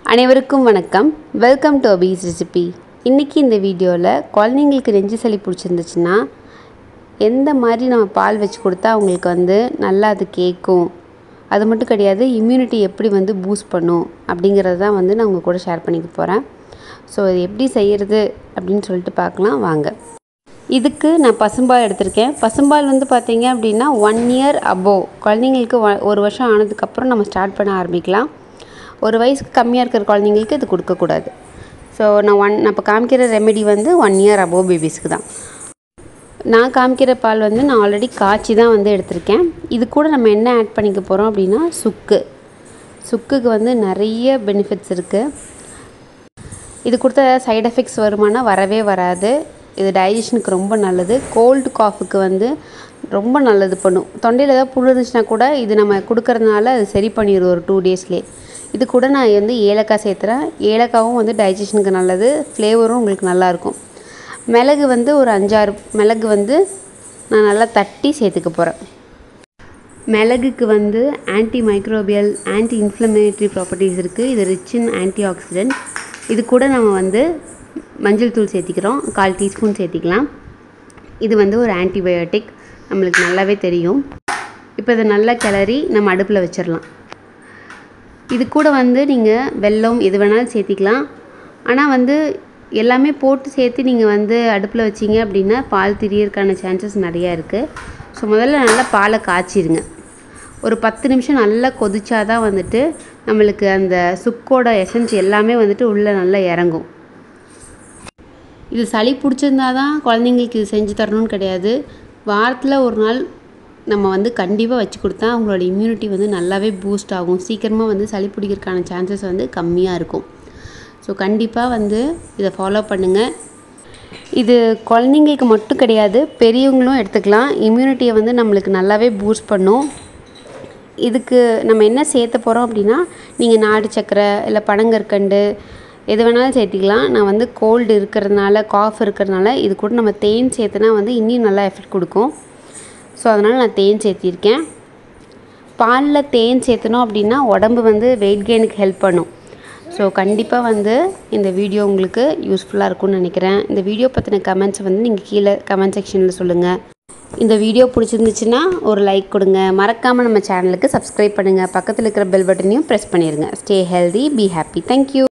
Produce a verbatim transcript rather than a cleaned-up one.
அனைவருக்கும் வணக்கம். Welcome to Bachelor Recipes. இன்றைக்கி இந்த வீடியோவில் குழந்தைங்களுக்கு நெஞ்சு சளி பிடிச்சிருந்துச்சுன்னா எந்த மாதிரி நம்ம பால் வச்சு கொடுத்தா அவங்களுக்கு வந்து நல்லா அது கேட்கும், அது மட்டும் கிடையாது இம்யூனிட்டி எப்படி வந்து பூஸ்ட் பண்ணும் அப்படிங்கிறது தான் வந்து நான் உங்கள் கூட ஷேர் பண்ணிக்க போகிறேன். ஸோ இது எப்படி செய்கிறது அப்படின்னு சொல்லிட்டு பார்க்கலாம் வாங்க. இதுக்கு நான் பசும்பால் எடுத்திருக்கேன். பசும்பால் வந்து பார்த்திங்க அப்படின்னா ஒன் இயர் அபோவ் குழந்தைங்களுக்கு ஒரு வருஷம் ஆனதுக்கப்புறம் நம்ம ஸ்டார்ட் பண்ண ஆரம்பிக்கலாம். ஒரு வயசுக்கு கம்மியாக இருக்கிற குழந்தைங்களுக்கு இது கொடுக்கக்கூடாது. ஸோ நான் ஒன் நான் இப்போ காமிக்கிற ரெமெடி வந்து ஒன் இயர் அபோவ் பேபிஸ்க்கு தான். நான் காமிக்கிற பால் வந்து நான் ஆல்ரெடி காய்ச்சி தான் வந்து எடுத்திருக்கேன். இது கூட நம்ம என்ன ஆட் பண்ணிக்க போகிறோம் அப்படின்னா சுக்கு. சுக்குக்கு வந்து நிறைய பெனிஃபிட்ஸ் இருக்குது. இது கொடுத்த சைட் எஃபெக்ட்ஸ் வருமானா வரவே வராது. இது டைஜஷனுக்கு ரொம்ப நல்லது. கோல்டு காஃபுக்கு வந்து ரொம்ப நல்லது பண்ணும். தொண்டையில் ஏதாவது புழு இருந்துச்சுன்னா கூட இது நம்ம கொடுக்கறதுனால அது சரி பண்ணிடும் ஒரு டூ டேஸ்லேயே. இது கூட நான் வந்து ஏலக்காய் சேர்த்துறேன். ஏலக்காவும் வந்து டைஜஷனுக்கு நல்லது, ஃப்ளேவரும் உங்களுக்கு நல்லாயிருக்கும். மிளகு வந்து ஒரு அஞ்சாறு மிளகு வந்து நான் நல்லா தட்டி சேர்த்துக்க போகிறேன். மிளகுக்கு வந்து anti microbial anti inflammatory properties இருக்குது. இது ரிச் இன் ஆன்டி ஆக்சிடென்ட். இது கூட நம்ம வந்து மஞ்சள் தூள் சேர்த்திக்கிறோம், கால் டீஸ்பூன் சேர்த்திக்கலாம். இது வந்து ஒரு ஆன்டிபயோட்டிக், நம்மளுக்கு நல்லாவே தெரியும். இப்போ இதை நல்லா கிளறி நம்ம அடுப்பில் வச்சிடலாம். இது கூட வந்து நீங்கள் வெல்லம் எது வேணாலும் சேர்த்திக்கலாம். ஆனால் வந்து எல்லாமே போட்டு சேர்த்து நீங்கள் வந்து அடுப்பில் வச்சிங்க அப்படின்னா பால் திரியறதுக்கான சான்சஸ் நிறையா இருக்குது. ஸோ முதல்ல நல்லா பாலை காய்ச்சிடுங்க. ஒரு பத்து நிமிஷம் நல்லா கொதிச்சா தான் வந்துட்டு நம்மளுக்கு அந்த சுக்கோட எசன்ஸ் எல்லாமே வந்துட்டு உள்ளே நல்லா இறங்கும். இது சளி பிடிச்சிருந்தா தான் குழந்தைங்களுக்கு இது செஞ்சு தரணும்னு கிடையாது. வாரத்தில் ஒரு நாள் நம்ம வந்து கண்டிப்பாக வச்சு கொடுத்தா அவங்களோட இம்யூனிட்டி வந்து நல்லாவே பூஸ்ட் ஆகும். சீக்கிரமாக வந்து சளி பிடிக்கிறதுக்கான சான்சஸ் வந்து கம்மியாக இருக்கும். ஸோ கண்டிப்பாக வந்து இதை ஃபாலோ பண்ணுங்கள். இது குழந்தைங்களுக்கு மட்டும் கிடையாது, பெரியவங்களும் எடுத்துக்கலாம். இம்யூனிட்டியை வந்து நம்மளுக்கு நல்லாவே பூஸ்ட் பண்ணும். இதுக்கு நம்ம என்ன சேர்த்த போகிறோம் அப்படின்னா நீங்கள் நாட்டு சக்கரை இல்லை பனங்கற்கண்டு எது வேணாலும் சேர்த்திக்கலாம். நான் வந்து கோல்டு இருக்கிறதுனால காஃப் இருக்கிறதுனால இது கூட நம்ம தேன் சேர்த்துனா வந்து இன்னும் நல்லா எஃபெக்ட் கொடுக்கும். ஸோ அதனால் நான் தேன் சேர்த்திருக்கேன். பாலில் தேன் சேர்த்தணும் அப்படின்னா உடம்பு வந்து வெயிட் கெயினுக்கு ஹெல்ப் பண்ணும். ஸோ கண்டிப்பாக வந்து இந்த வீடியோ உங்களுக்கு யூஸ்ஃபுல்லாக இருக்கும்னு நினைக்கிறேன். இந்த வீடியோ பற்றின கமெண்ட்ஸ் வந்து நீங்கள் கீழே கமெண்ட் செக்ஷனில் சொல்லுங்கள். இந்த வீடியோ பிடிச்சிருந்துச்சுன்னா ஒரு லைக் கொடுங்க. மறக்காமல் நம்ம சேனலுக்கு சப்ஸ்கிரைப் பண்ணுங்கள். பக்கத்தில் இருக்கிற பெல் பட்டனையும் ப்ரெஸ் பண்ணிடுங்க. Stay healthy, be happy. Thank you.